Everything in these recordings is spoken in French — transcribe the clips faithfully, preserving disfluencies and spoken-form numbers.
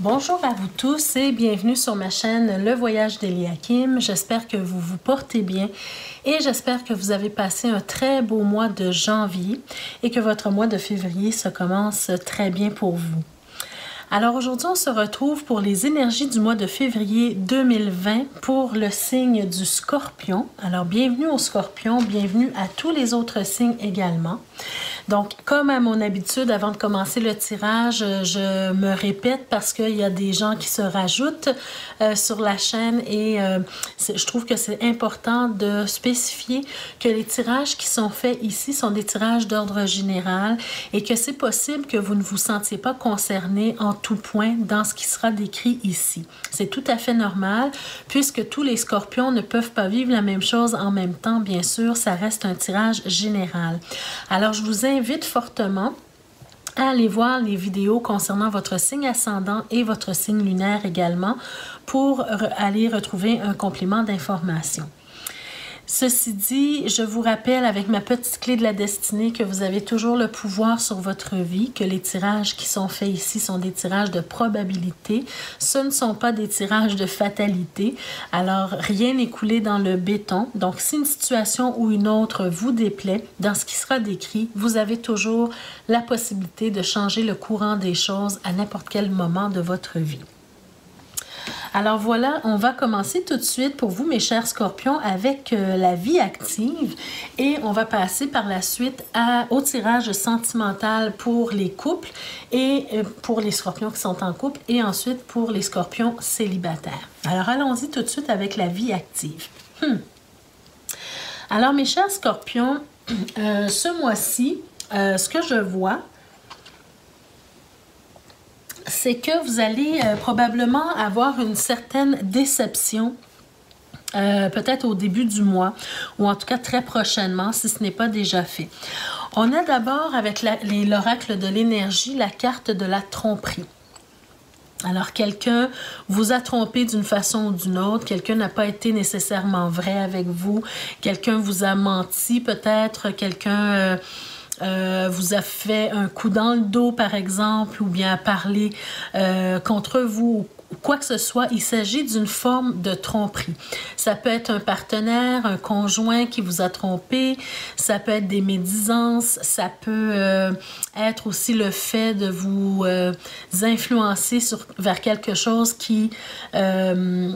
Bonjour à vous tous et bienvenue sur ma chaîne Le Voyage d'Eliakim. J'espère que vous vous portez bien et j'espère que vous avez passé un très beau mois de janvier et que votre mois de février se commence très bien pour vous. Alors aujourd'hui, on se retrouve pour les énergies du mois de février deux mille vingt pour le signe du Scorpion. Alors bienvenue au Scorpion, bienvenue à tous les autres signes également. Donc, comme à mon habitude, avant de commencer le tirage, je me répète parce qu'il y a des gens qui se rajoutent euh, sur la chaîne et euh, je trouve que c'est important de spécifier que les tirages qui sont faits ici sont des tirages d'ordre général et que c'est possible que vous ne vous sentiez pas concerné en tout point dans ce qui sera décrit ici. C'est tout à fait normal puisque tous les scorpions ne peuvent pas vivre la même chose en même temps, bien sûr, ça reste un tirage général. Alors, je vous invite fortement à aller voir les vidéos concernant votre signe ascendant et votre signe lunaire également pour re- aller retrouver un complément d'information. Ceci dit, je vous rappelle avec ma petite clé de la destinée que vous avez toujours le pouvoir sur votre vie, que les tirages qui sont faits ici sont des tirages de probabilité. Ce ne sont pas des tirages de fatalité. Alors, rien n'est coulé dans le béton. Donc, si une situation ou une autre vous déplaît, dans ce qui sera décrit, vous avez toujours la possibilité de changer le courant des choses à n'importe quel moment de votre vie. Alors voilà, on va commencer tout de suite pour vous, mes chers scorpions, avec euh, la vie active et on va passer par la suite à, au tirage sentimental pour les couples et euh, pour les scorpions qui sont en couple et ensuite pour les scorpions célibataires. Alors allons-y tout de suite avec la vie active. Hmm. Alors mes chers scorpions, euh, ce mois-ci, euh, ce que je vois, c'est que vous allez euh, probablement avoir une certaine déception, euh, peut-être au début du mois, ou en tout cas très prochainement, si ce n'est pas déjà fait. On a d'abord, avec l'oracle de l'énergie, la carte de la tromperie. Alors, quelqu'un vous a trompé d'une façon ou d'une autre, quelqu'un n'a pas été nécessairement vrai avec vous, quelqu'un vous a menti peut-être, quelqu'un... Euh, Euh, vous a fait un coup dans le dos, par exemple, ou bien a parlé euh, contre vous, ou quoi que ce soit, il s'agit d'une forme de tromperie. Ça peut être un partenaire, un conjoint qui vous a trompé, ça peut être des médisances, ça peut euh, être aussi le fait de vous euh, influencer sur, vers quelque chose qui... Euh,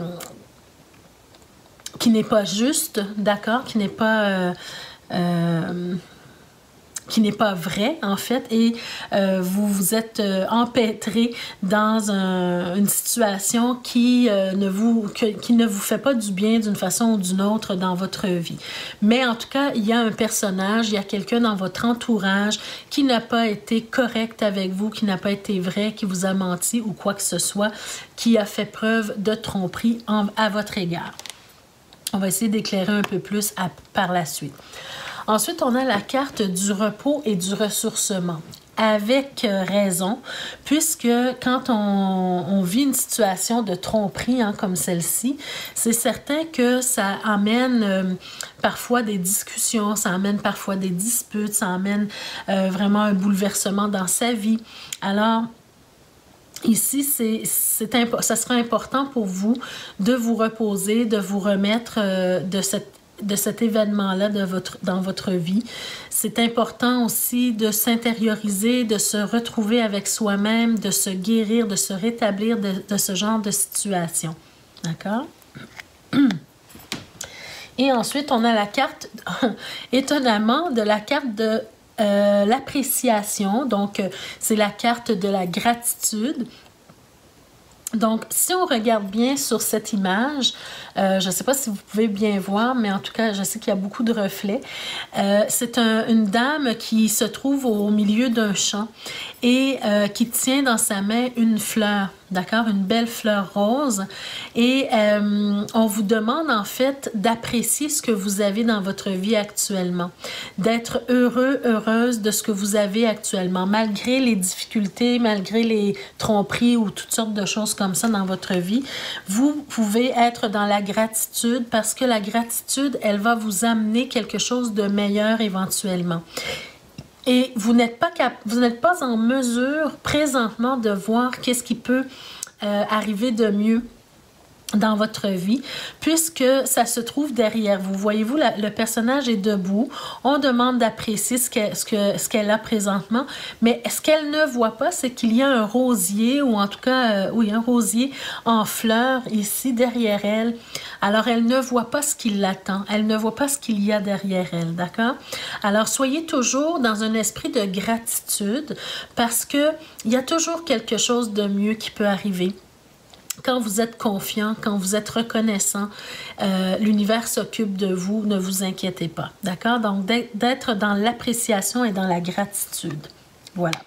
qui n'est pas juste, d'accord, qui n'est pas... Euh, euh, qui n'est pas vrai, en fait, et euh, vous vous êtes euh, empêtré dans un, une situation qui, euh, ne vous, que, qui ne vous fait pas du bien d'une façon ou d'une autre dans votre vie. Mais en tout cas, il y a un personnage, il y a quelqu'un dans votre entourage qui n'a pas été correct avec vous, qui n'a pas été vrai, qui vous a menti ou quoi que ce soit, qui a fait preuve de tromperie en, à votre égard. On va essayer d'éclairer un peu plus à, par la suite. Ensuite, on a la carte du repos et du ressourcement. Avec raison, puisque quand on, on vit une situation de tromperie hein, comme celle-ci, c'est certain que ça amène euh, parfois des discussions, ça amène parfois des disputes, ça amène euh, vraiment un bouleversement dans sa vie. Alors, ici, c'est, c'est impo- ça sera important pour vous de vous reposer, de vous remettre euh, de cette de cet événement-là de votre, dans votre vie. C'est important aussi de s'intérioriser, de se retrouver avec soi-même, de se guérir, de se rétablir de, de ce genre de situation. D'accord? Et ensuite, on a la carte, étonnamment, de la carte de euh, l'appréciation. Donc, c'est la carte de la gratitude. Donc, si on regarde bien sur cette image, euh, je ne sais pas si vous pouvez bien voir, mais en tout cas, je sais qu'il y a beaucoup de reflets. Euh, c'est un, une dame qui se trouve au milieu d'un champ et euh, qui tient dans sa main une fleur, d'accord? Une belle fleur rose. Et euh, on vous demande en fait d'apprécier ce que vous avez dans votre vie actuellement, d'être heureux, heureuse de ce que vous avez actuellement, malgré les difficultés, malgré les tromperies ou toutes sortes de choses comme ça dans votre vie. Vous pouvez être dans la gratitude parce que la gratitude, elle va vous amener quelque chose de meilleur éventuellement. Et vous n'êtes pas cap- vous n'êtes pas en mesure présentement de voir qu'est-ce qui peut euh, arriver de mieux dans votre vie, puisque ça se trouve derrière vous. Voyez-vous, la, le personnage est debout. On demande d'apprécier ce qu'elle ce que, ce qu'elle a présentement, mais ce qu'elle ne voit pas, c'est qu'il y a un rosier, ou en tout cas, euh, oui, un rosier en fleurs ici, derrière elle. Alors, elle ne voit pas ce qui l'attend. Elle ne voit pas ce qu'il y a derrière elle, d'accord? Alors, soyez toujours dans un esprit de gratitude, parce que il y a toujours quelque chose de mieux qui peut arriver. Quand vous êtes confiant, quand vous êtes reconnaissant, euh, l'univers s'occupe de vous, ne vous inquiétez pas, d'accord? Donc, d'être dans l'appréciation et dans la gratitude. Voilà.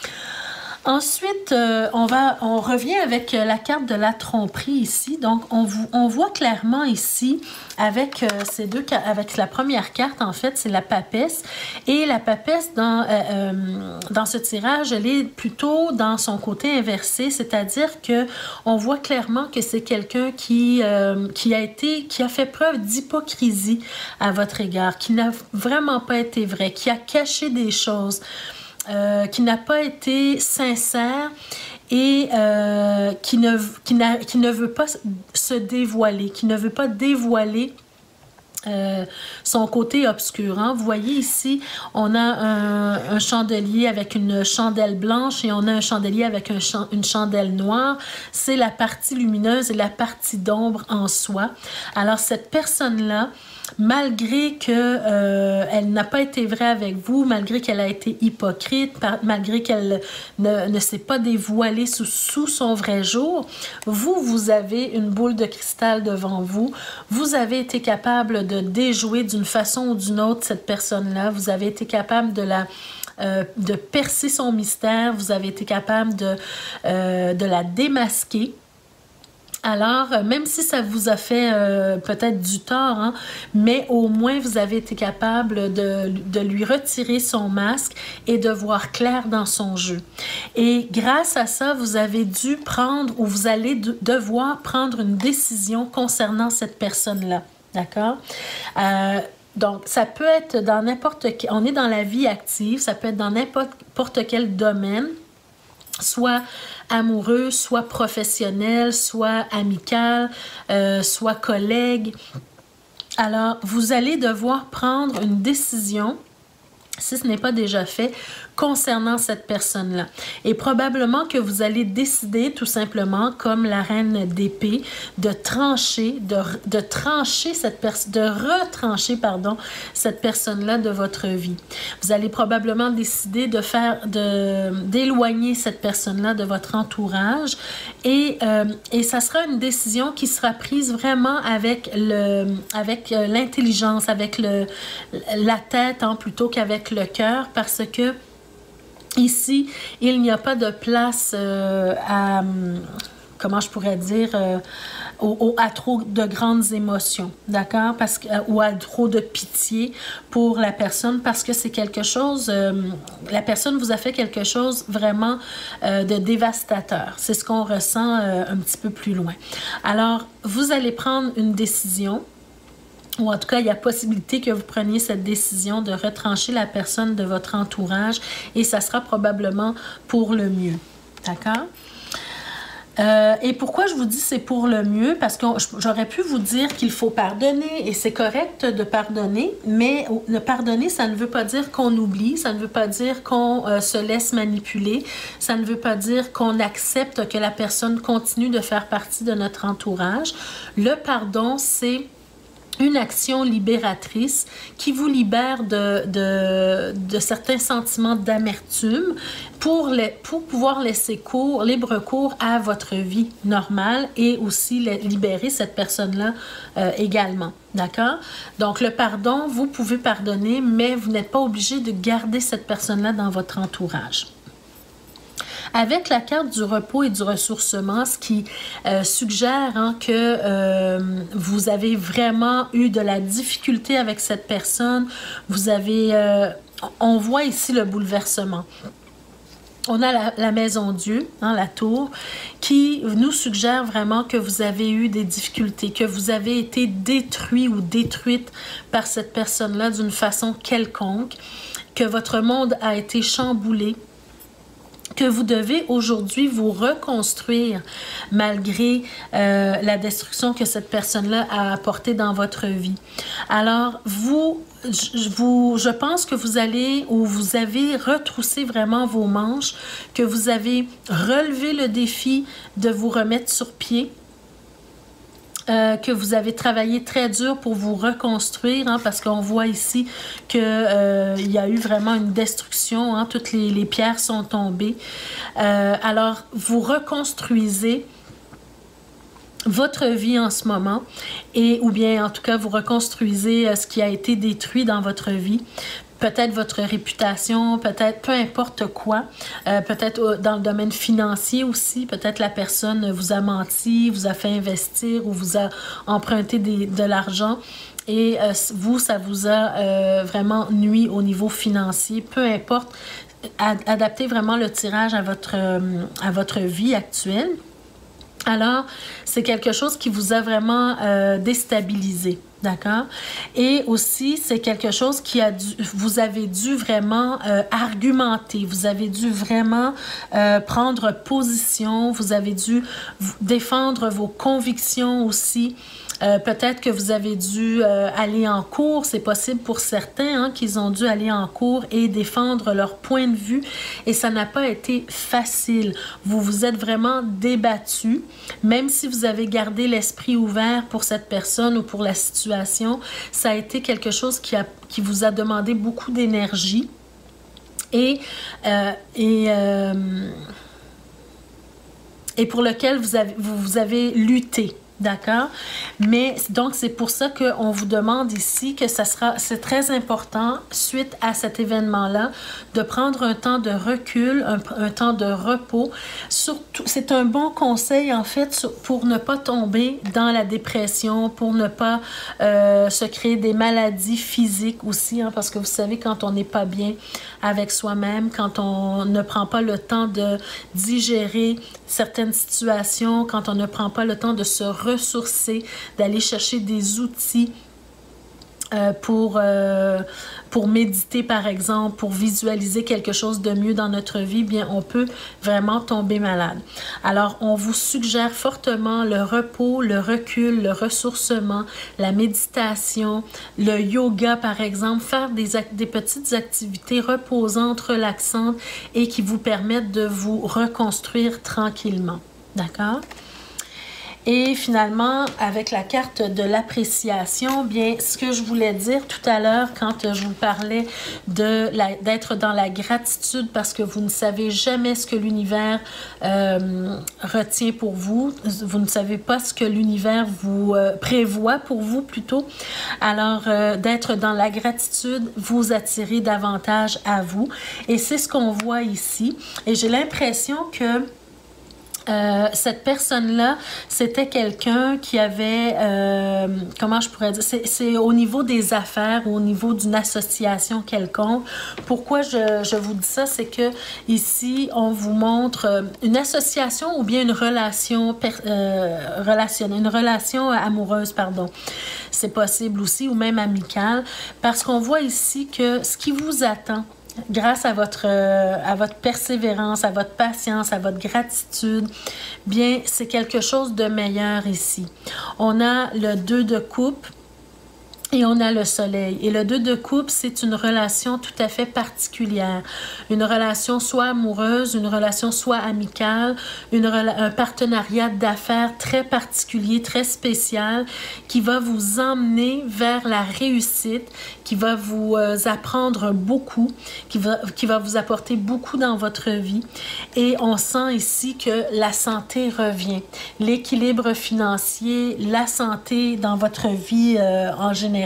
Ensuite, euh, on, va, on revient avec la carte de la tromperie ici. Donc, on, vous, on voit clairement ici, avec euh, ces deux, avec la première carte, en fait, c'est la papesse. Et la papesse, dans, euh, euh, dans ce tirage, elle est plutôt dans son côté inversé, c'est-à-dire que on voit clairement que c'est quelqu'un qui, euh, qui a été, qui a fait preuve d'hypocrisie à votre égard, qui n'a vraiment pas été vrai, qui a caché des choses. Euh, qui n'a pas été sincère et euh, qui, ne, qui, n'a, qui ne veut pas se dévoiler, qui ne veut pas dévoiler euh, son côté obscur. Hein? Vous voyez ici, on a un, un chandelier avec une chandelle blanche et on a un chandelier avec un ch une chandelle noire. C'est la partie lumineuse et la partie d'ombre en soi. Alors, cette personne-là, malgré que euh, elle n'a pas été vraie avec vous, malgré qu'elle a été hypocrite, par, malgré qu'elle ne, ne s'est pas dévoilée sous, sous son vrai jour, vous, vous avez une boule de cristal devant vous. Vous avez été capable de déjouer d'une façon ou d'une autre cette personne-là. Vous avez été capable de la... Euh, de percer son mystère. Vous avez été capable de, euh, de la démasquer. Alors, même si ça vous a fait euh, peut-être du tort, hein, mais au moins vous avez été capable de, de lui retirer son masque et de voir clair dans son jeu. Et grâce à ça, vous avez dû prendre ou vous allez de, devoir prendre une décision concernant cette personne-là. D'accord? Euh, Donc, ça peut être dans n'importe quel... On est dans la vie active, ça peut être dans n'importe quel domaine, soit amoureux, soit professionnel, soit amical, euh, soit collègue. Alors, vous allez devoir prendre une décision, si ce n'est pas déjà fait, concernant cette personne-là. Et probablement que vous allez décider tout simplement, comme la reine d'épée, de trancher, de, de trancher cette personne, de retrancher, pardon, cette personne-là de votre vie. Vous allez probablement décider de faire, de, d'éloigner cette personne-là de votre entourage et, euh, et ça sera une décision qui sera prise vraiment avec le, avec l'intelligence, avec le, la tête, hein, plutôt qu'avec le cœur, parce que ici, il n'y a pas de place euh, à, comment je pourrais dire, euh, au, au, à trop de grandes émotions, d'accord? Parce que, ou à trop de pitié pour la personne, parce que c'est quelque chose, euh, la personne vous a fait quelque chose vraiment euh, de dévastateur. C'est ce qu'on ressent euh, un petit peu plus loin. Alors, vous allez prendre une décision, ou en tout cas, il y a possibilité que vous preniez cette décision de retrancher la personne de votre entourage et ça sera probablement pour le mieux. D'accord? Euh, et pourquoi je vous dis c'est pour le mieux? Parce que j'aurais pu vous dire qu'il faut pardonner et c'est correct de pardonner, mais le pardonner, ça ne veut pas dire qu'on oublie, ça ne veut pas dire qu'on euh, se laisse manipuler, ça ne veut pas dire qu'on accepte que la personne continue de faire partie de notre entourage. Le pardon, c'est une action libératrice qui vous libère de, de, de certains sentiments d'amertume pour, les, pour pouvoir laisser cours, libre cours à votre vie normale et aussi les, libérer cette personne-là euh, également. D'accord? Donc, le pardon, vous pouvez pardonner, mais vous n'êtes pas obligé de garder cette personne-là dans votre entourage. Avec la carte du repos et du ressourcement, ce qui euh, suggère hein, que euh, vous avez vraiment eu de la difficulté avec cette personne, vous avez, euh, on voit ici le bouleversement. On a la, la maison Dieu, hein, la tour, qui nous suggère vraiment que vous avez eu des difficultés, que vous avez été détruit ou détruite par cette personne-là d'une façon quelconque, que votre monde a été chamboulé, que vous devez aujourd'hui vous reconstruire malgré euh, la destruction que cette personne-là a apportée dans votre vie. Alors, vous, je, vous, je pense que vous allez ou vous avez retroussé vraiment vos manches, que vous avez relevé le défi de vous remettre sur pied. Euh, que vous avez travaillé très dur pour vous reconstruire, hein, parce qu'on voit ici qu'il euh, y a eu vraiment une destruction, hein, toutes les, les pierres sont tombées. Euh, alors, vous reconstruisez votre vie en ce moment, et ou bien en tout cas, vous reconstruisez euh, ce qui a été détruit dans votre vie. Peut-être votre réputation, peut-être peu importe quoi, euh, peut-être dans le domaine financier aussi, peut-être la personne vous a menti, vous a fait investir ou vous a emprunté des, de l'argent et euh, vous, ça vous a euh, vraiment nui au niveau financier, peu importe, ad- adaptez vraiment le tirage à votre, euh, à votre vie actuelle. Alors, c'est quelque chose qui vous a vraiment euh, déstabilisé. D'accord? Et aussi, c'est quelque chose qui a dû, vous avez dû vraiment euh, argumenter, vous avez dû vraiment euh, prendre position, vous avez dû défendre vos convictions aussi. Euh, peut-être que vous avez dû euh, aller en cours, c'est possible pour certains hein, qu'ils ont dû aller en cours et défendre leur point de vue et ça n'a pas été facile. Vous vous êtes vraiment débattu, même si vous avez gardé l'esprit ouvert pour cette personne ou pour la situation, ça a été quelque chose qui, a, qui vous a demandé beaucoup d'énergie et, euh, et, euh, et pour lequel vous avez, vous, vous avez lutté. D'accord? Mais donc, c'est pour ça qu'on vous demande ici que ça sera, c'est très important, suite à cet événement-là, de prendre un temps de recul, un, un temps de repos. Surtout, c'est un bon conseil, en fait, pour ne pas tomber dans la dépression, pour ne pas euh, se créer des maladies physiques aussi, hein, parce que vous savez, quand on n'est pas bien avec soi-même, quand on ne prend pas le temps de digérer certaines situations, quand on ne prend pas le temps de se ressourcer, d'aller chercher des outils euh, pour, euh, pour méditer par exemple, pour visualiser quelque chose de mieux dans notre vie, bien on peut vraiment tomber malade. Alors on vous suggère fortement le repos, le recul, le ressourcement, la méditation, le yoga par exemple, faire des, des petites activités reposantes, relaxantes et qui vous permettent de vous reconstruire tranquillement. D'accord? Et finalement, avec la carte de l'appréciation, bien, ce que je voulais dire tout à l'heure quand je vous parlais de la, d'être dans la gratitude parce que vous ne savez jamais ce que l'univers euh, retient pour vous. Vous ne savez pas ce que l'univers vous euh, prévoit pour vous plutôt. Alors, euh, d'être dans la gratitude, vous attirez davantage à vous. Et c'est ce qu'on voit ici. Et j'ai l'impression que Euh, cette personne-là, c'était quelqu'un qui avait, euh, comment je pourrais dire, c'est, c'est au niveau des affaires, au niveau d'une association quelconque. Pourquoi je, je vous dis ça, c'est que ici, on vous montre une association ou bien une relation, per, euh, relationnelle, une relation amoureuse, pardon. C'est possible aussi, ou même amicale, parce qu'on voit ici que ce qui vous attend, grâce à votre, euh, à votre persévérance, à votre patience, à votre gratitude, bien, c'est quelque chose de meilleur ici. On a le deux de coupe et on a le soleil. Et le deux de coupe, c'est une relation tout à fait particulière. Une relation soit amoureuse, une relation soit amicale, une rela- un partenariat d'affaires très particulier, très spécial, qui va vous emmener vers la réussite, qui va vous euh, apprendre beaucoup, qui va, qui va vous apporter beaucoup dans votre vie. Et on sent ici que la santé revient. L'équilibre financier, la santé dans votre vie euh, en général,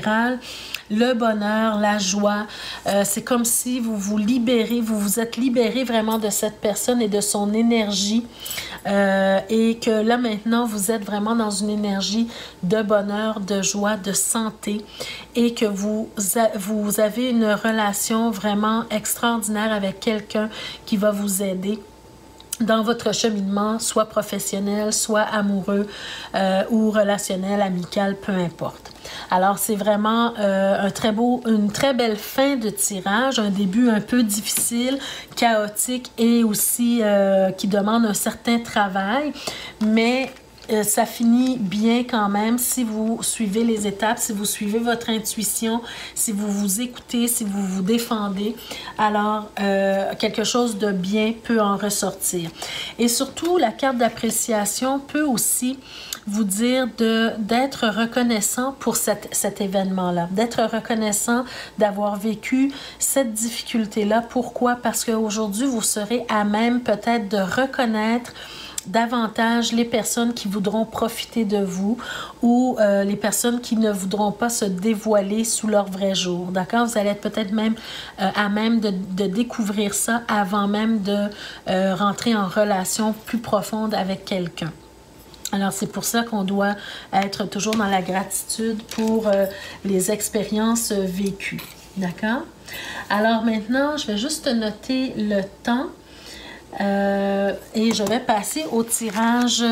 le bonheur, la joie, euh, c'est comme si vous vous libérez, vous vous êtes libéré vraiment de cette personne et de son énergie euh, et que là maintenant vous êtes vraiment dans une énergie de bonheur, de joie, de santé et que vous, a, vous avez une relation vraiment extraordinaire avec quelqu'un qui va vous aider dans votre cheminement, soit professionnel, soit amoureux euh, ou relationnel, amical, peu importe. Alors, c'est vraiment euh, un très beau, une très belle fin de tirage, un début un peu difficile, chaotique et aussi euh, qui demande un certain travail, mais euh, ça finit bien quand même si vous suivez les étapes, si vous suivez votre intuition, si vous vous écoutez, si vous vous défendez. Alors, euh, quelque chose de bien peut en ressortir. Et surtout, la carte d'appréciation peut aussi vous dire de d'être reconnaissant pour cette, cet événement-là, d'être reconnaissant d'avoir vécu cette difficulté-là. Pourquoi? Parce qu'aujourd'hui, vous serez à même peut-être de reconnaître davantage les personnes qui voudront profiter de vous ou euh, les personnes qui ne voudront pas se dévoiler sous leur vrai jour. D'accord? Vous allez être peut-être même euh, à même de, de découvrir ça avant même de euh, rentrer en relation plus profonde avec quelqu'un. Alors, c'est pour ça qu'on doit être toujours dans la gratitude pour euh, les expériences euh, vécues. D'accord? Alors maintenant, je vais juste noter le temps euh, et je vais passer au tirage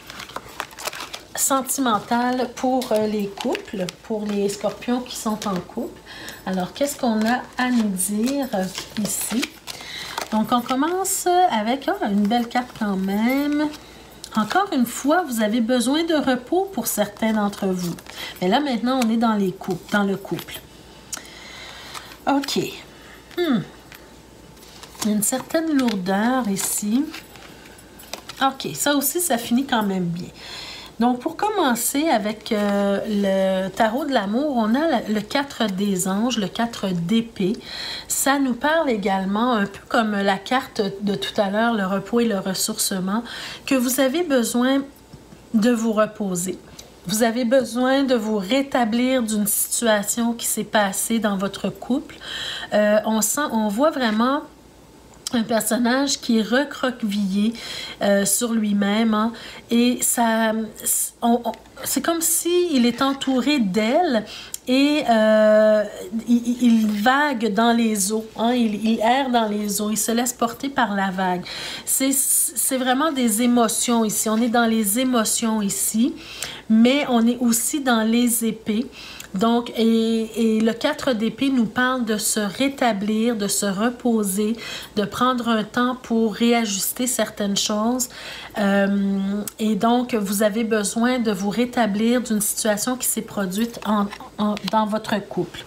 sentimental pour euh, les couples, pour les scorpions qui sont en couple. Alors, qu'est-ce qu'on a à nous dire euh, ici? Donc, on commence avec oh, une belle carte quand même. Encore une fois, vous avez besoin de repos pour certains d'entre vous. Mais là, maintenant, on est dans les couples, dans le couple. OK. Hmm. Une certaine lourdeur ici. OK, ça aussi, ça finit quand même bien. Donc, pour commencer avec euh, le tarot de l'amour, on a le quatre des anges, le quatre d'épée. Ça nous parle également, un peu comme la carte de tout à l'heure, le repos et le ressourcement, que vous avez besoin de vous reposer. Vous avez besoin de vous rétablir d'une situation qui s'est passée dans votre couple. Euh, on sent, on voit vraiment un personnage qui est recroquevillé euh, sur lui-même, hein, et ça, on, on, c'est comme s'il est entouré d'ailes et euh, il, il vague dans les eaux, hein, il, il erre dans les eaux, il se laisse porter par la vague. C'est, c'est vraiment des émotions ici, on est dans les émotions ici, mais on est aussi dans les épées. Donc, et, et le quatre d'épée nous parle de se rétablir, de se reposer, de prendre un temps pour réajuster certaines choses. Euh, et donc, vous avez besoin de vous rétablir d'une situation qui s'est produite en, en, dans votre couple.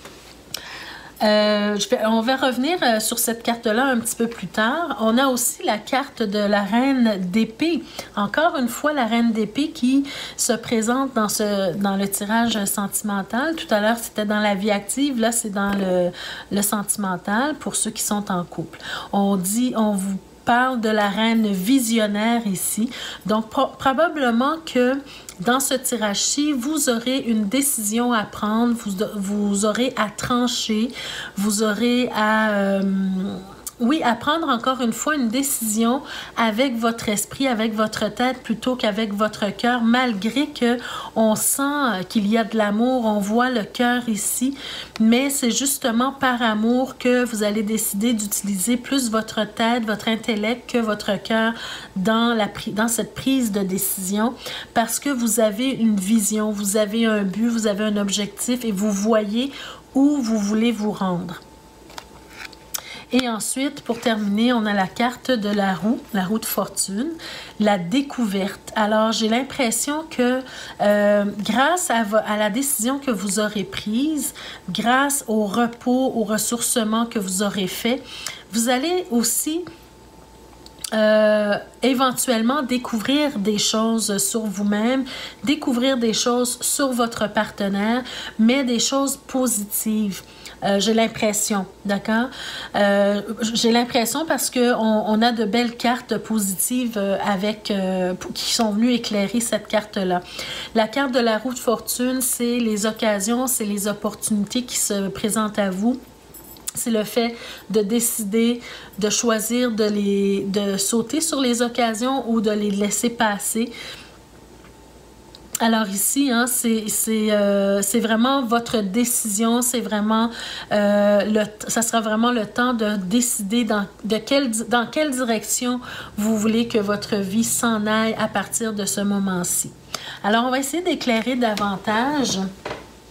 Euh, je vais, on va revenir euh, sur cette carte-là un petit peu plus tard. On a aussi la carte de la reine d'épée. Encore une fois, la reine d'épée qui se présente dans, ce, dans le tirage sentimental. Tout à l'heure, c'était dans la vie active. Là, c'est dans le, le sentimental pour ceux qui sont en couple. On dit, on vous parle de la reine visionnaire ici. Donc, pro probablement que dans ce tirage-ci, vous aurez une décision à prendre, vous, vous aurez à trancher, vous aurez à... Euh, oui, à prendre encore une fois une décision avec votre esprit, avec votre tête, plutôt qu'avec votre cœur, malgré que on sent qu'il y a de l'amour, on voit le cœur ici, mais c'est justement par amour que vous allez décider d'utiliser plus votre tête, votre intellect que votre cœur dans, la, dans cette prise de décision, parce que vous avez une vision, vous avez un but, vous avez un objectif et vous voyez où vous voulez vous rendre. Et ensuite, pour terminer, on a la carte de la roue, la roue de fortune, la découverte. Alors, j'ai l'impression que euh, grâce à, à la décision que vous aurez prise, grâce au repos, au ressourcement que vous aurez fait, vous allez aussi Euh, éventuellement découvrir des choses sur vous-même, découvrir des choses sur votre partenaire, mais des choses positives. Euh, j'ai l'impression, d'accord? Euh, j'ai l'impression parce qu'on on a de belles cartes positives avec, euh, qui sont venues éclairer cette carte-là. La carte de la roue de fortune, c'est les occasions, c'est les opportunités qui se présentent à vous. C'est le fait de décider, de choisir de, les, de sauter sur les occasions ou de les laisser passer. Alors ici, hein, c'est euh, vraiment votre décision, c'est vraiment, euh, le, ça sera vraiment le temps de décider dans, de quelle, dans quelle direction vous voulez que votre vie s'en aille à partir de ce moment-ci. Alors, on va essayer d'éclairer davantage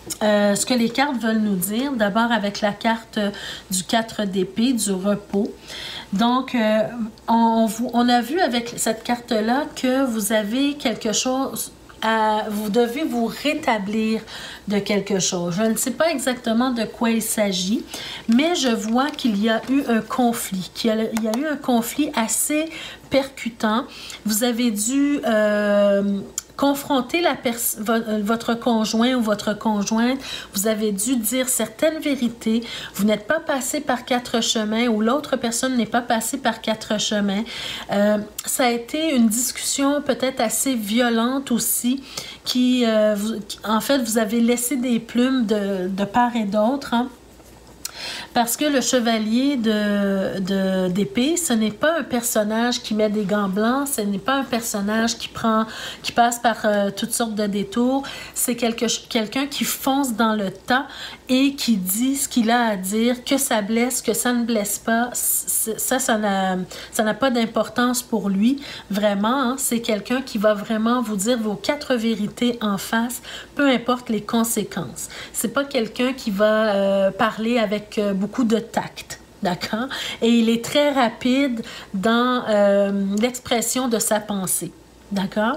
euh, ce que les cartes veulent nous dire. D'abord avec la carte du quatre d'épée, du repos. Donc, euh, on, on a vu avec cette carte-là que vous avez quelque chose... À, vous devez vous rétablir de quelque chose. Je ne sais pas exactement de quoi il s'agit, mais je vois qu'il y a eu un conflit, qu'il y a, il y a eu un conflit assez percutant. Vous avez dû... Euh, confronter la votre conjoint ou votre conjointe, vous avez dû dire certaines vérités, vous n'êtes pas passé par quatre chemins ou l'autre personne n'est pas passée par quatre chemins. Euh, ça a été une discussion peut-être assez violente aussi, qui, euh, vous, qui, en fait, vous avez laissé des plumes de, de part et d'autre, hein. Parce que le chevalier de, de, d'épée, ce n'est pas un personnage qui met des gants blancs, ce n'est pas un personnage qui prend, qui passe par euh, toutes sortes de détours. C'est quelque, quelqu'un qui fonce dans le tas et qui dit ce qu'il a à dire, que ça blesse, que ça ne blesse pas. Ça, ça n'a, ça n'a pas d'importance pour lui, vraiment. Hein? C'est quelqu'un qui va vraiment vous dire vos quatre vérités en face, peu importe les conséquences. C'est pas quelqu'un qui va euh, parler avec euh, beaucoup de tact, d'accord? Et il est très rapide dans euh, l'expression de sa pensée, d'accord?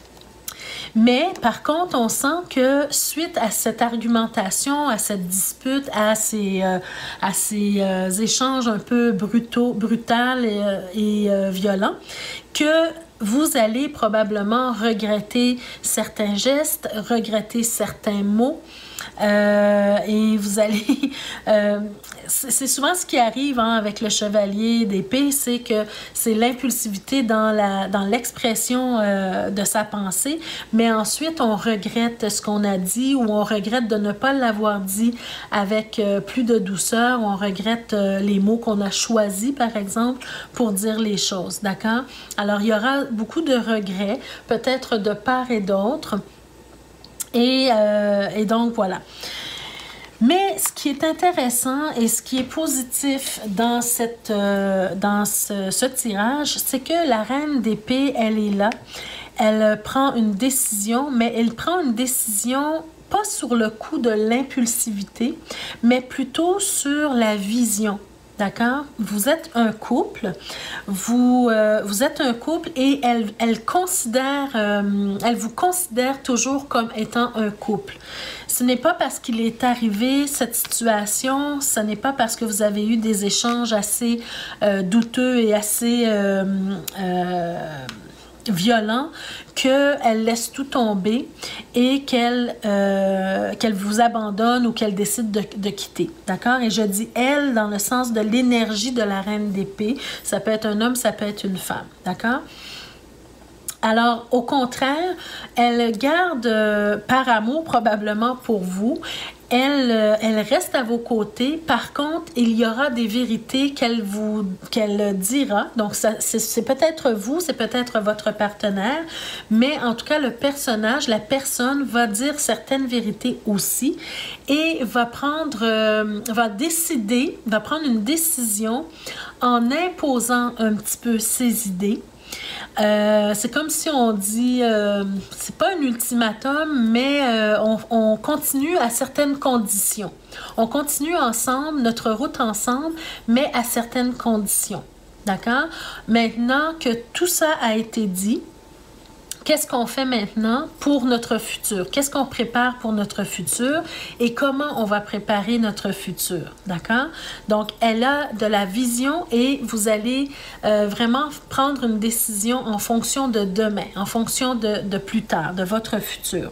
Mais par contre, on sent que suite à cette argumentation, à cette dispute, à ces, euh, à ces euh, échanges un peu brutaux, brutals et, et euh, violents, que vous allez probablement regretter certains gestes, regretter certains mots, euh, et vous allez... Euh, c'est souvent ce qui arrive hein, avec le chevalier d'épée, c'est que c'est l'impulsivité dans la, dans l'expression euh, de sa pensée, mais ensuite on regrette ce qu'on a dit ou on regrette de ne pas l'avoir dit avec euh, plus de douceur, on regrette euh, les mots qu'on a choisis par exemple pour dire les choses, d'accord? Alors il y aura beaucoup de regrets, peut-être de part et d'autre, et, euh, et donc voilà. Mais ce qui est intéressant et ce qui est positif dans, cette, euh, dans ce, ce tirage, c'est que la reine d'épée, elle est là. Elle prend une décision, mais elle prend une décision pas sur le coup de l'impulsivité, mais plutôt sur la vision. D'accord? Vous êtes un couple, vous, euh, vous êtes un couple et elle, elle, considère, euh, elle vous considère toujours comme étant un couple. Ce n'est pas parce qu'il est arrivé cette situation, ce n'est pas parce que vous avez eu des échanges assez euh, douteux et assez... Euh, euh, violent, qu'elle laisse tout tomber et qu'elle euh, qu'elle vous abandonne ou qu'elle décide de, de quitter. D'accord? Et je dis elle dans le sens de l'énergie de la reine d'épée. Ça peut être un homme, ça peut être une femme. D'accord? Alors, au contraire, elle garde, euh, par amour probablement pour vous, elle, euh, elle reste à vos côtés. Par contre, il y aura des vérités qu'elle vous qu'elle dira. Donc, c'est peut-être vous, c'est peut-être votre partenaire, mais en tout cas, le personnage, la personne va dire certaines vérités aussi et va prendre, euh, va décider, va prendre une décision en imposant un petit peu ses idées. Euh, c'est comme si on dit, euh, c'est pas un ultimatum, mais euh, on, on continue à certaines conditions. On continue ensemble, notre route ensemble, mais à certaines conditions. D'accord? Maintenant que tout ça a été dit, qu'est-ce qu'on fait maintenant pour notre futur? Qu'est-ce qu'on prépare pour notre futur et comment on va préparer notre futur? D'accord? Donc, elle a de la vision et vous allez euh, vraiment prendre une décision en fonction de demain, en fonction de, de plus tard, de votre futur.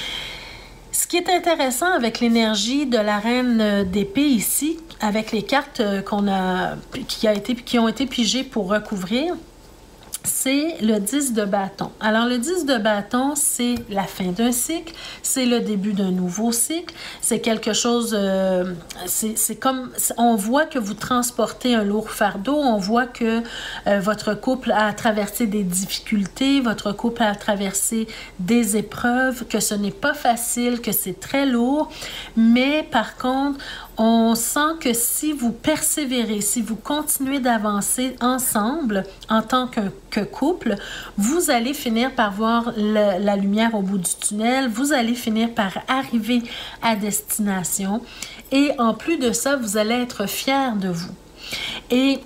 Ce qui est intéressant avec l'énergie de la reine d'épée ici, avec les cartes qu'on a, qui, a été, qui ont été pigées pour recouvrir, c'est le dix de bâton. Alors, le dix de bâton, c'est la fin d'un cycle, c'est le début d'un nouveau cycle, c'est quelque chose, euh, c'est comme, on voit que vous transportez un lourd fardeau, on voit que euh, votre couple a traversé des difficultés, votre couple a traversé des épreuves, que ce n'est pas facile, que c'est très lourd, mais par contre, On sent que si vous persévérez, si vous continuez d'avancer ensemble en tant que, que couple, vous allez finir par voir le, la lumière au bout du tunnel, vous allez finir par arriver à destination et en plus de ça, vous allez être fiers de vous. Et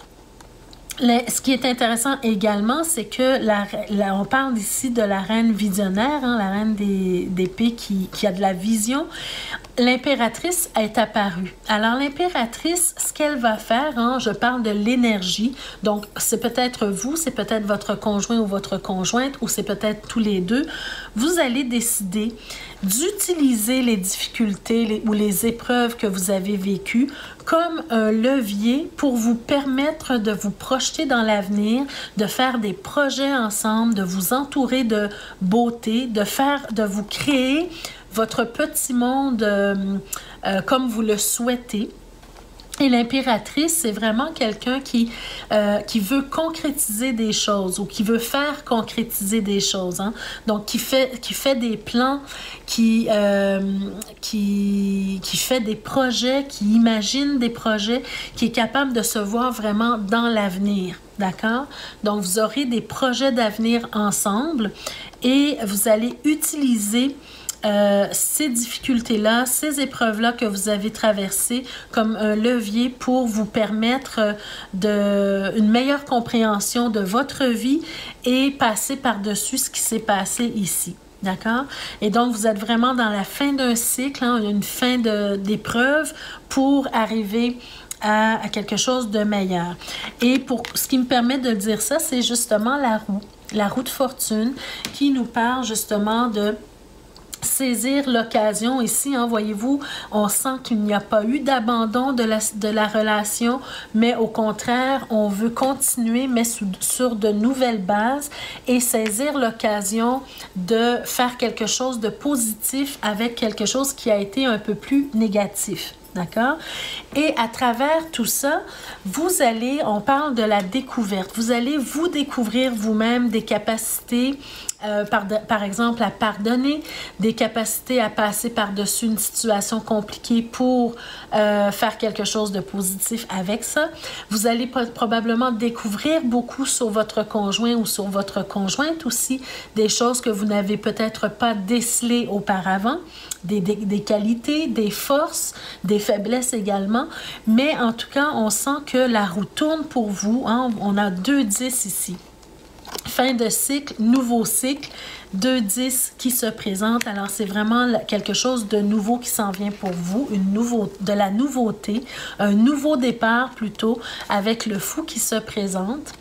le, ce qui est intéressant également, c'est que la, la, on parle ici de la reine visionnaire, hein, la reine des, d'épée qui, qui a de la vision. L'impératrice est apparue. Alors, l'impératrice, ce qu'elle va faire, hein, je parle de l'énergie, donc c'est peut-être vous, c'est peut-être votre conjoint ou votre conjointe, ou c'est peut-être tous les deux. Vous allez décider d'utiliser les difficultés les, ou les épreuves que vous avez vécues comme un levier pour vous permettre de vous projeter dans l'avenir, de faire des projets ensemble, de vous entourer de beauté, de faire, de vous créer votre petit monde euh, euh, comme vous le souhaitez. Et l'impératrice, c'est vraiment quelqu'un qui, euh, qui veut concrétiser des choses ou qui veut faire concrétiser des choses. Hein? Donc, qui fait, qui fait des plans, qui, euh, qui, qui fait des projets, qui imagine des projets, qui est capable de se voir vraiment dans l'avenir. D'accord? Donc, vous aurez des projets d'avenir ensemble et vous allez utiliser Euh, ces difficultés-là, ces épreuves-là que vous avez traversées comme un levier pour vous permettre de, une meilleure compréhension de votre vie et passer par-dessus ce qui s'est passé ici. D'accord? Et donc, vous êtes vraiment dans la fin d'un cycle, hein, une fin de, d'épreuve pour arriver à, à quelque chose de meilleur. Et pour ce qui me permet de dire ça, c'est justement la roue, la roue de fortune qui nous parle justement de saisir l'occasion. Ici, hein, voyez-vous, on sent qu'il n'y a pas eu d'abandon de la, de la relation, mais au contraire, on veut continuer, mais sur, sur de nouvelles bases et saisir l'occasion de faire quelque chose de positif avec quelque chose qui a été un peu plus négatif. D'accord? Et à travers tout ça, vous allez, on parle de la découverte, vous allez vous découvrir vous-même des capacités, euh, par, de, par exemple, à pardonner, des capacités à passer par-dessus une situation compliquée pour euh, faire quelque chose de positif avec ça. Vous allez probablement découvrir beaucoup sur votre conjoint ou sur votre conjointe aussi, des choses que vous n'avez peut-être pas décelées auparavant, des, des, des qualités, des forces, des faiblesses également, mais en tout cas, on sent que la roue tourne pour vous. Hein? On a deux dix ici. Fin de cycle, nouveau cycle, deux dix qui se présentent. Alors, c'est vraiment quelque chose de nouveau qui s'en vient pour vous, une nouveau, de la nouveauté, un nouveau départ plutôt, avec le fou qui se présente.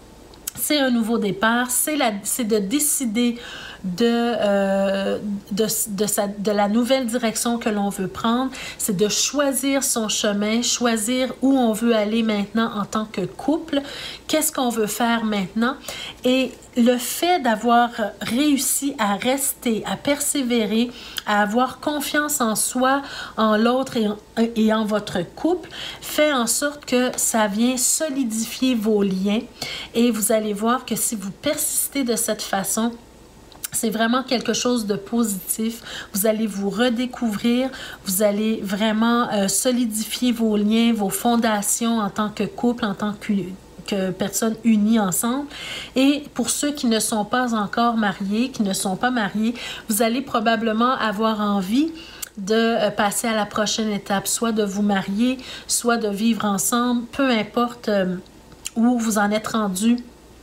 C'est un nouveau départ, c'est de décider de, euh, de, de, sa, de la nouvelle direction que l'on veut prendre. C'est de choisir son chemin, choisir où on veut aller maintenant en tant que couple, qu'est-ce qu'on veut faire maintenant. Et le fait d'avoir réussi à rester, à persévérer, à avoir confiance en soi, en l'autre et, et en votre couple, fait en sorte que ça vient solidifier vos liens. Et vous allez voir que si vous persistez de cette façon, c'est vraiment quelque chose de positif. Vous allez vous redécouvrir, vous allez vraiment euh, solidifier vos liens, vos fondations en tant que couple, en tant que, que personnes unies ensemble. Et pour ceux qui ne sont pas encore mariés, qui ne sont pas mariés, vous allez probablement avoir envie de passer à la prochaine étape, soit de vous marier, soit de vivre ensemble, peu importe euh, où vous en êtes rendu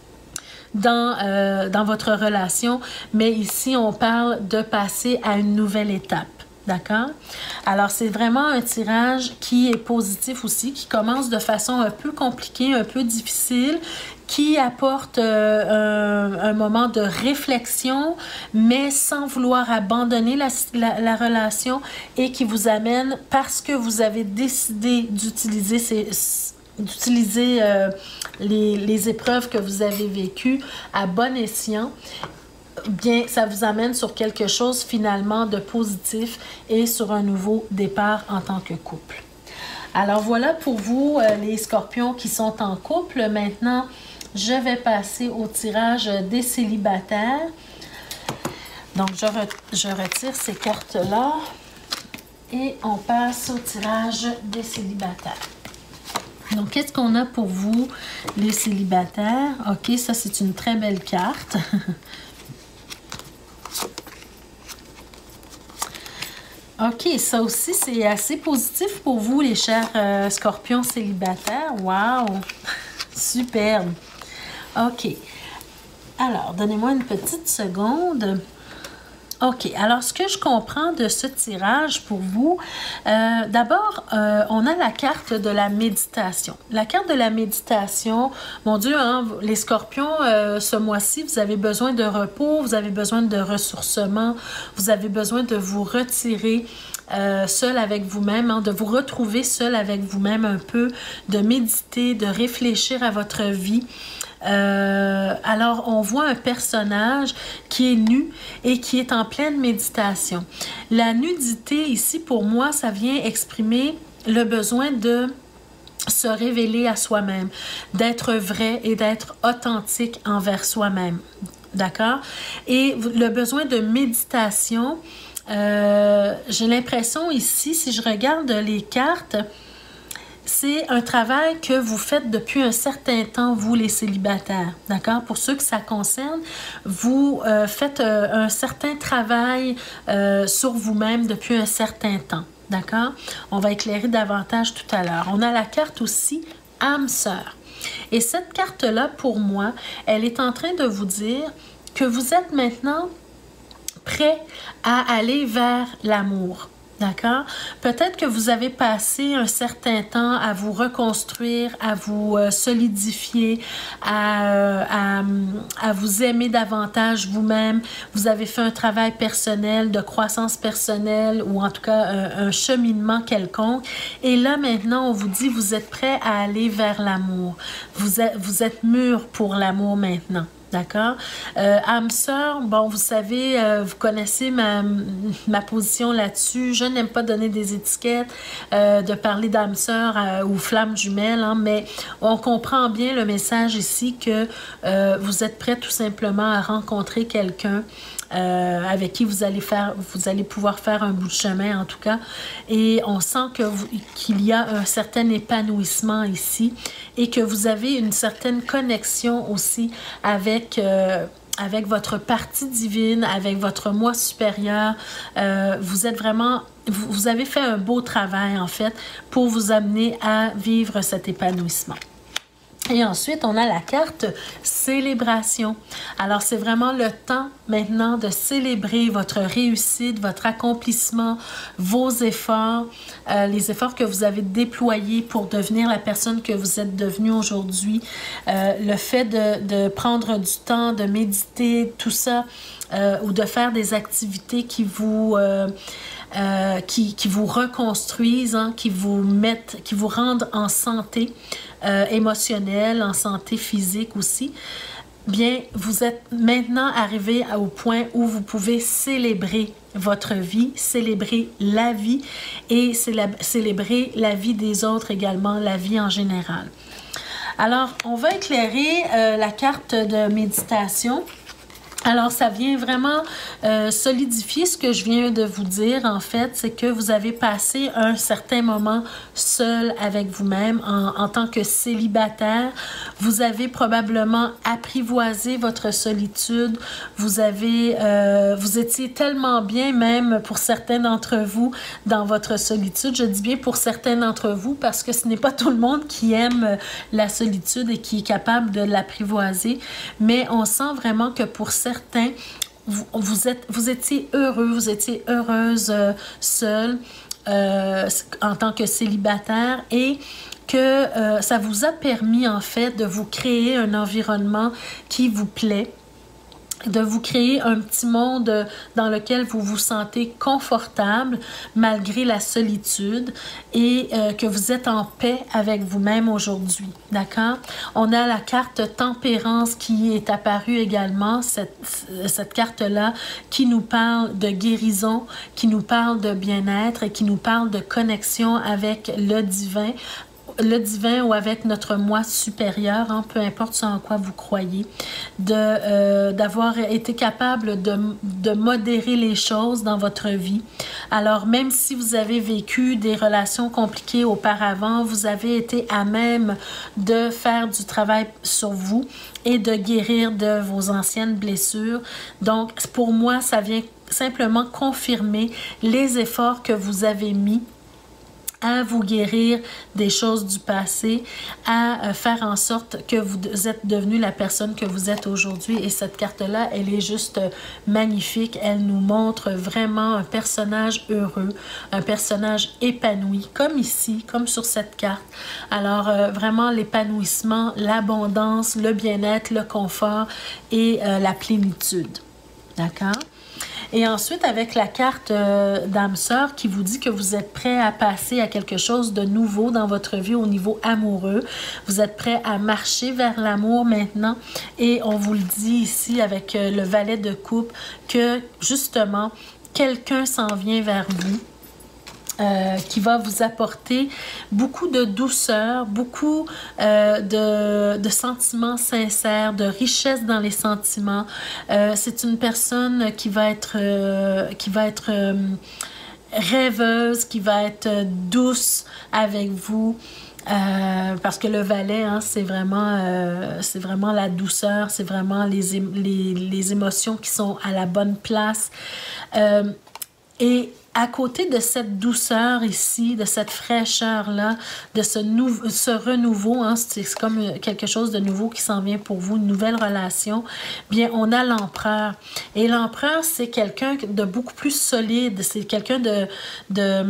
dans, euh, dans votre relation, mais ici, on parle de passer à une nouvelle étape. D'accord? Alors, c'est vraiment un tirage qui est positif aussi, qui commence de façon un peu compliquée, un peu difficile, qui apporte euh, un, un moment de réflexion, mais sans vouloir abandonner la, la, la relation et qui vous amène, parce que vous avez décidé d'utiliser ces... d'utiliser euh, les, les épreuves que vous avez vécues à bon escient, bien, ça vous amène sur quelque chose finalement de positif et sur un nouveau départ en tant que couple. Alors voilà pour vous, euh, les scorpions qui sont en couple. Maintenant, je vais passer au tirage des célibataires. Donc, je, re je retire ces cartes-là. Et on passe au tirage des célibataires. Donc, qu'est-ce qu'on a pour vous, les célibataires? OK, ça, c'est une très belle carte. OK, ça aussi, c'est assez positif pour vous, les chers euh, scorpions célibataires. Wow! Superbe! OK. Alors, donnez-moi une petite seconde. OK. Alors, ce que je comprends de ce tirage pour vous, euh, d'abord, euh, on a la carte de la méditation. La carte de la méditation, mon Dieu, hein, les scorpions, euh, ce mois-ci, vous avez besoin de repos, vous avez besoin de ressourcement, vous avez besoin de vous retirer euh, seul avec vous-même, hein, de vous retrouver seul avec vous-même un peu, de méditer, de réfléchir à votre vie. Euh, alors, on voit un personnage qui est nu et qui est en pleine méditation. La nudité, ici, pour moi, ça vient exprimer le besoin de se révéler à soi-même, d'être vrai et d'être authentique envers soi-même. D'accord? Et le besoin de méditation, euh, j'ai l'impression ici, si je regarde les cartes, c'est un travail que vous faites depuis un certain temps, vous les célibataires, d'accord? Pour ceux que ça concerne, vous euh, faites euh, un certain travail euh, sur vous-même depuis un certain temps, d'accord? On va éclairer davantage tout à l'heure. On a la carte aussi âme sœur. Et cette carte-là, pour moi, elle est en train de vous dire que vous êtes maintenant prêt à aller vers l'amour. D'accord? Peut-être que vous avez passé un certain temps à vous reconstruire, à vous euh, solidifier, à, euh, à, à vous aimer davantage vous-même. Vous avez fait un travail personnel, de croissance personnelle ou en tout cas un, un cheminement quelconque. Et là, maintenant, on vous dit, vous êtes prêt à aller vers l'amour. Vous êtes, vous êtes mûr pour l'amour maintenant. D'accord? Euh, âme sœur, bon, vous savez, euh, vous connaissez ma, ma position là-dessus. Je n'aime pas donner des étiquettes, euh, de parler d'âme sœur euh, ou flamme jumelle, hein, mais on comprend bien le message ici que euh, vous êtes prêt tout simplement à rencontrer quelqu'un Euh, avec qui vous allez faire, vous allez pouvoir faire un bout de chemin en tout cas. Et on sent que vous, qu'il y a un certain épanouissement ici et que vous avez une certaine connexion aussi avec euh, avec votre partie divine, avec votre moi supérieur. Euh, vous êtes vraiment, vous, vous avez fait un beau travail en fait pour vous amener à vivre cet épanouissement. Et ensuite, on a la carte célébration. Alors, c'est vraiment le temps maintenant de célébrer votre réussite, votre accomplissement, vos efforts, euh, les efforts que vous avez déployés pour devenir la personne que vous êtes devenue aujourd'hui. Euh, le fait de, de prendre du temps, de méditer, tout ça, euh, ou de faire des activités qui vous... Euh, Euh, qui, qui vous reconstruisent, hein, qui vous mettent, qui vous rendent en santé euh, émotionnelle, en santé physique aussi, bien, vous êtes maintenant arrivé au point où vous pouvez célébrer votre vie, célébrer la vie et célébrer la vie des autres également, la vie en général. Alors, on va éclairer euh, la carte de méditation. Alors, ça vient vraiment euh, solidifier ce que je viens de vous dire, en fait, c'est que vous avez passé un certain moment seul avec vous-même en, en tant que célibataire. Vous avez probablement apprivoisé votre solitude. Vous avez, euh, vous étiez tellement bien, même pour certains d'entre vous, dans votre solitude. Je dis bien pour certains d'entre vous parce que ce n'est pas tout le monde qui aime la solitude et qui est capable de l'apprivoiser. Mais on sent vraiment que pour certains, Certains, vous, vous, êtes, vous étiez heureux, vous étiez heureuse euh, seule euh, en tant que célibataire et que euh, ça vous a permis en fait de vous créer un environnement qui vous plaît, de vous créer un petit monde dans lequel vous vous sentez confortable malgré la solitude et euh, que vous êtes en paix avec vous-même aujourd'hui, d'accord? On a la carte tempérance qui est apparue également, cette, cette carte-là qui nous parle de guérison, qui nous parle de bien-être et qui nous parle de connexion avec le divin, le divin ou avec notre moi supérieur, hein, peu importe ce en quoi vous croyez, de, euh, d'avoir été capable de, de modérer les choses dans votre vie. Alors, même si vous avez vécu des relations compliquées auparavant, vous avez été à même de faire du travail sur vous et de guérir de vos anciennes blessures. Donc, pour moi, ça vient simplement confirmer les efforts que vous avez mis à vous guérir des choses du passé, à faire en sorte que vous êtes devenu la personne que vous êtes aujourd'hui. Et cette carte-là, elle est juste magnifique. Elle nous montre vraiment un personnage heureux, un personnage épanoui, comme ici, comme sur cette carte. Alors, euh, vraiment l'épanouissement, l'abondance, le bien-être, le confort et euh, la plénitude. D'accord? Et ensuite, avec la carte euh, d'âme sœur qui vous dit que vous êtes prêt à passer à quelque chose de nouveau dans votre vie au niveau amoureux. Vous êtes prêt à marcher vers l'amour maintenant. Et on vous le dit ici avec euh, le valet de coupe que justement, quelqu'un s'en vient vers vous. Euh, qui va vous apporter beaucoup de douceur, beaucoup euh, de, de sentiments sincères, de richesse dans les sentiments. Euh, c'est une personne qui va être, euh, qui va être euh, rêveuse, qui va être douce avec vous. Euh, parce que le valet, hein, c'est vraiment, euh, c'est vraiment la douceur, c'est vraiment les, les, les émotions qui sont à la bonne place. Euh, et à côté de cette douceur ici, de cette fraîcheur-là, de ce, nou- ce renouveau, hein, c'est comme quelque chose de nouveau qui s'en vient pour vous, une nouvelle relation, bien, on a l'empereur. Et l'empereur, c'est quelqu'un de beaucoup plus solide, c'est quelqu'un de... de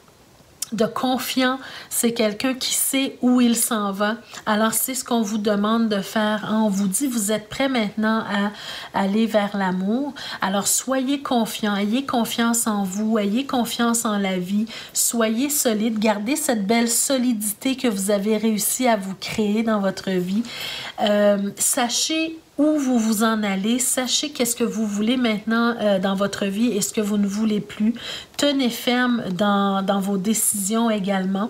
de confiant, c'est quelqu'un qui sait où il s'en va. Alors, c'est ce qu'on vous demande de faire. On vous dit, vous êtes prêt maintenant à aller vers l'amour. Alors, soyez confiant, ayez confiance en vous, ayez confiance en la vie, soyez solide, gardez cette belle solidité que vous avez réussi à vous créer dans votre vie. Euh, sachez où vous vous en allez, sachez qu'est-ce que vous voulez maintenant euh, dans votre vie et ce que vous ne voulez plus. Tenez ferme dans, dans vos décisions également.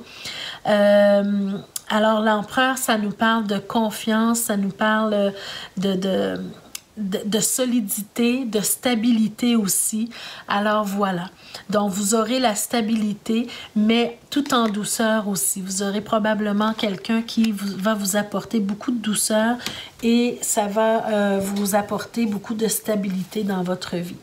Euh, alors, l'empereur, ça nous parle de confiance, ça nous parle de... de De, de solidité, de stabilité aussi. Alors voilà. Donc, vous aurez la stabilité, mais tout en douceur aussi. Vous aurez probablement quelqu'un qui vous, va vous apporter beaucoup de douceur et ça va euh, vous apporter beaucoup de stabilité dans votre vie.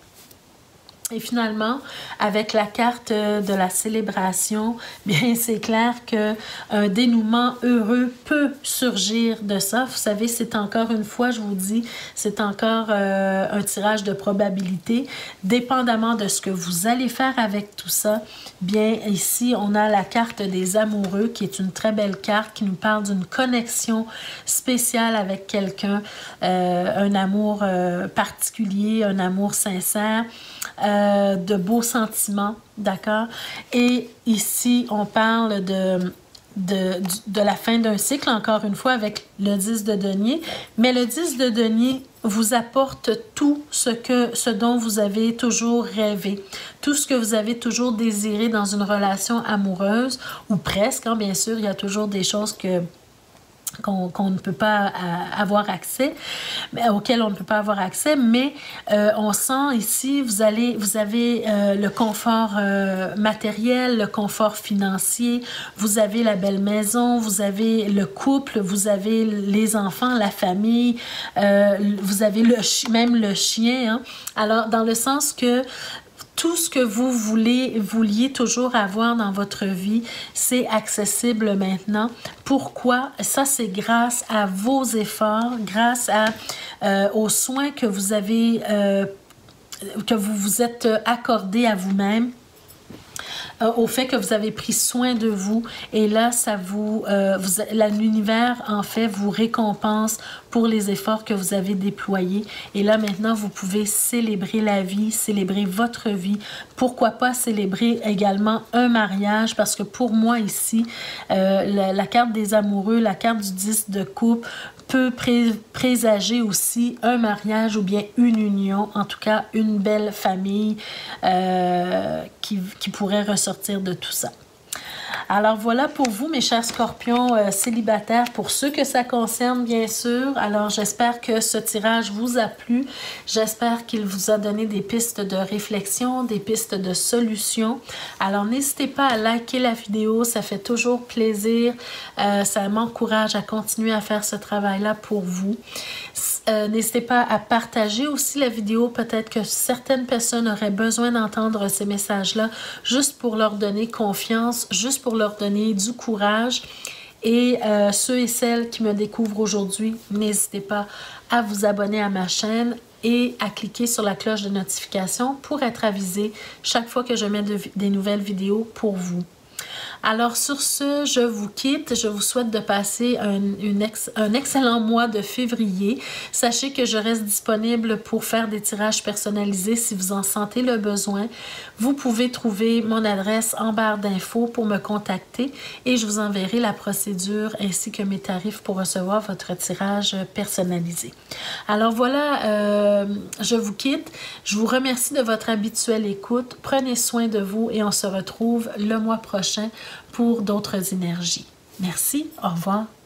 Et finalement, avec la carte de la célébration, bien c'est clair qu'un dénouement heureux peut surgir de ça. Vous savez, c'est encore une fois, je vous dis, c'est encore euh, un tirage de probabilité. Dépendamment de ce que vous allez faire avec tout ça, bien ici, on a la carte des amoureux qui est une très belle carte qui nous parle d'une connexion spéciale avec quelqu'un, euh, un amour euh, particulier, un amour sincère. Euh, de beaux sentiments, d'accord? Et ici, on parle de, de, de la fin d'un cycle, encore une fois, avec le dix de denier. Mais le dix de denier vous apporte tout ce, que, ce dont vous avez toujours rêvé, tout ce que vous avez toujours désiré dans une relation amoureuse, ou presque, hein, bien sûr, il y a toujours des choses que... qu'on qu'on ne peut pas euh, avoir accès, mais, auquel on ne peut pas avoir accès, mais euh, on sent ici, vous, allez, vous avez euh, le confort euh, matériel, le confort financier, vous avez la belle maison, vous avez le couple, vous avez les enfants, la famille, euh, vous avez le chi- même le chien. Hein? Alors, dans le sens que tout ce que vous voulez, vouliez toujours avoir dans votre vie, c'est accessible maintenant. Pourquoi? Ça, c'est grâce à vos efforts, grâce à, euh, aux soins que vous avez, euh, que vous vous êtes accordé à vous-même. Euh, au fait que vous avez pris soin de vous et là, ça vous, euh, vous l'univers, en fait, vous récompense pour les efforts que vous avez déployés. Et là, maintenant, vous pouvez célébrer la vie, célébrer votre vie. Pourquoi pas célébrer également un mariage? Parce que pour moi, ici, euh, la, la carte des amoureux, la carte du dix de coupe, peut pré présager aussi un mariage ou bien une union, en tout cas une belle famille euh, qui, qui pourrait ressortir de tout ça. Alors voilà pour vous, mes chers scorpions euh, célibataires, pour ceux que ça concerne, bien sûr. Alors j'espère que ce tirage vous a plu. J'espère qu'il vous a donné des pistes de réflexion, des pistes de solutions. Alors n'hésitez pas à liker la vidéo, ça fait toujours plaisir. Euh, ça m'encourage à continuer à faire ce travail-là pour vous. Euh, n'hésitez pas à partager aussi la vidéo. Peut-être que certaines personnes auraient besoin d'entendre ces messages-là juste pour leur donner confiance, juste pour leur donner du courage. Et euh, ceux et celles qui me découvrent aujourd'hui, n'hésitez pas à vous abonner à ma chaîne et à cliquer sur la cloche de notification pour être avisé chaque fois que je mets de, des nouvelles vidéos pour vous. Alors sur ce, je vous quitte. Je vous souhaite de passer un, une ex, un excellent mois de février. Sachez que je reste disponible pour faire des tirages personnalisés si vous en sentez le besoin. Vous pouvez trouver mon adresse en barre d'infos pour me contacter et je vous enverrai la procédure ainsi que mes tarifs pour recevoir votre tirage personnalisé. Alors voilà, euh, je vous quitte. Je vous remercie de votre habituelle écoute. Prenez soin de vous et on se retrouve le mois prochain pour d'autres énergies. Merci, au revoir.